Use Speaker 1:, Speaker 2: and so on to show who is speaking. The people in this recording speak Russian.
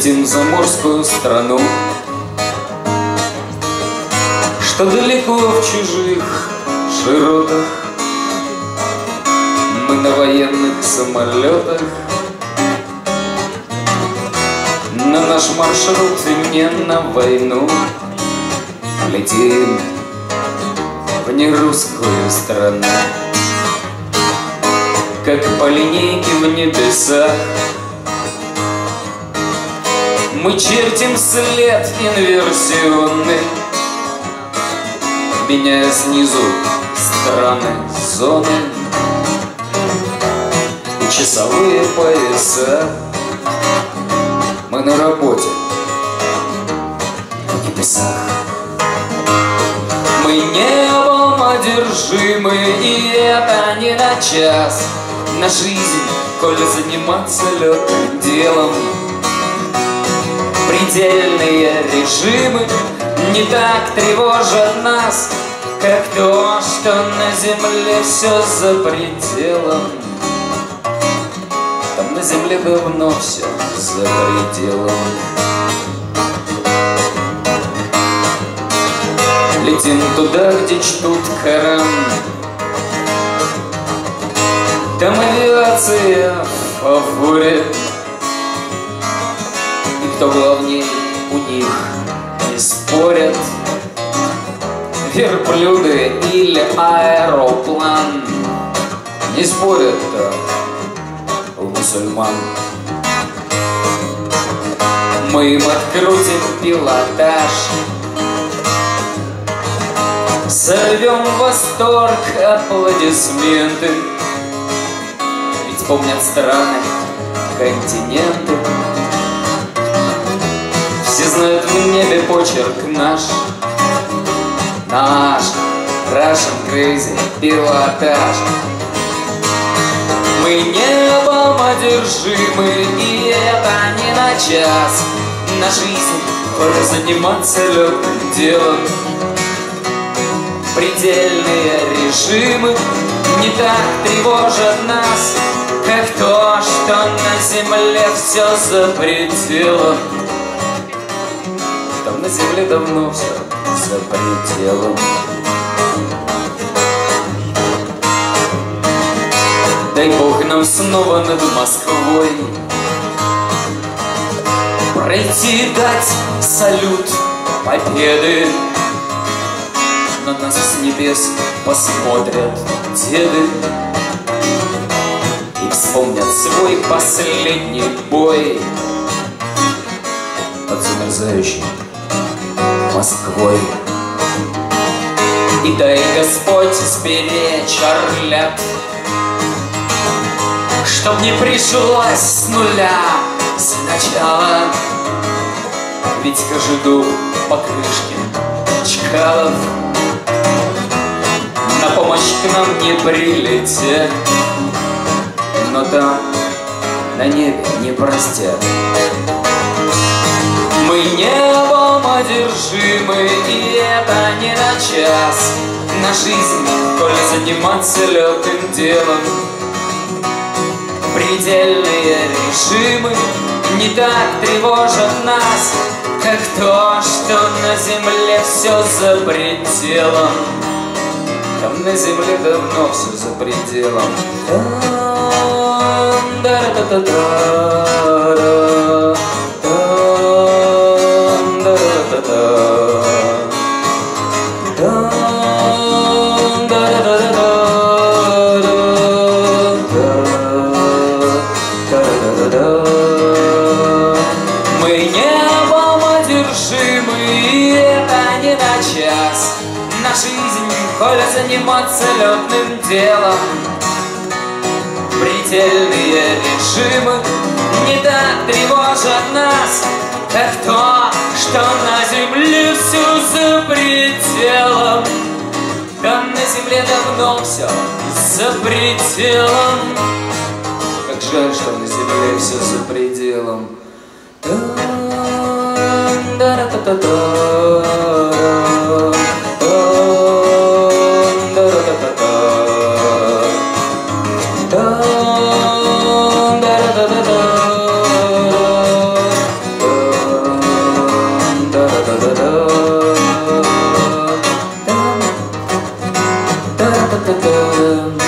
Speaker 1: Летим в заморскую страну, что далеко в чужих широтах. Мы на военных самолетах, на наш маршрут не на войну. Летим в нерусскую страну, как по линейке в небесах. Мы чертим след инверсионный, меняя снизу страны, зоны и часовые пояса. Мы на работе в небесах. Мы небом одержимы, и это не на час. На жизнь, коль заниматься легким делом. Предельные режимы не так тревожат нас, как то, что на земле все за пределом. Там на земле давно все за пределом. Летим туда, где чтут Коран. Там авиация в фаворе, и кто главнее у них не спорят. Верблюды или аэроплан, не спорят-то у мусульман. Мы им открутим пилотаж, сорвем в восторг аплодисменты. Ведь помнят страны, континенты. Все знают в небе почерк наш, наш Russian Crazy пилотаж. Мы небом одержимы, и это не на час. На жизнь пора заниматься легким делом. Предельные режимы не так тревожат нас, как то, что на земле все за пределом. Там на земле давно все за пределом. Дай Бог нам снова над Москвой пройти, дать салют победы. На нас с небес посмотрят деды и вспомнят свой последний бой под замерзающей Москвой. И дай Господь сберечь орлят, чтоб не пришлось с нуля сначала. Ведь каждый по крышке Чкалов на помощь к нам не прилетят, но там на небе не простят. Мы небом одержимы, и это не на час. На жизнь, коль заниматься легким делом. Предельные режимы не так тревожат нас, как то, что на земле все за пределом. Там на земле давно все за пределом. Мы небом одержимы, и это не на час. На жизнь, коль заниматься летным делом. Предельные режимы не так тревожат нас, как то, что на земле все за пределом. Там на земле давно все за пределом. Как жаль, что на земле все за пределом. Мы котором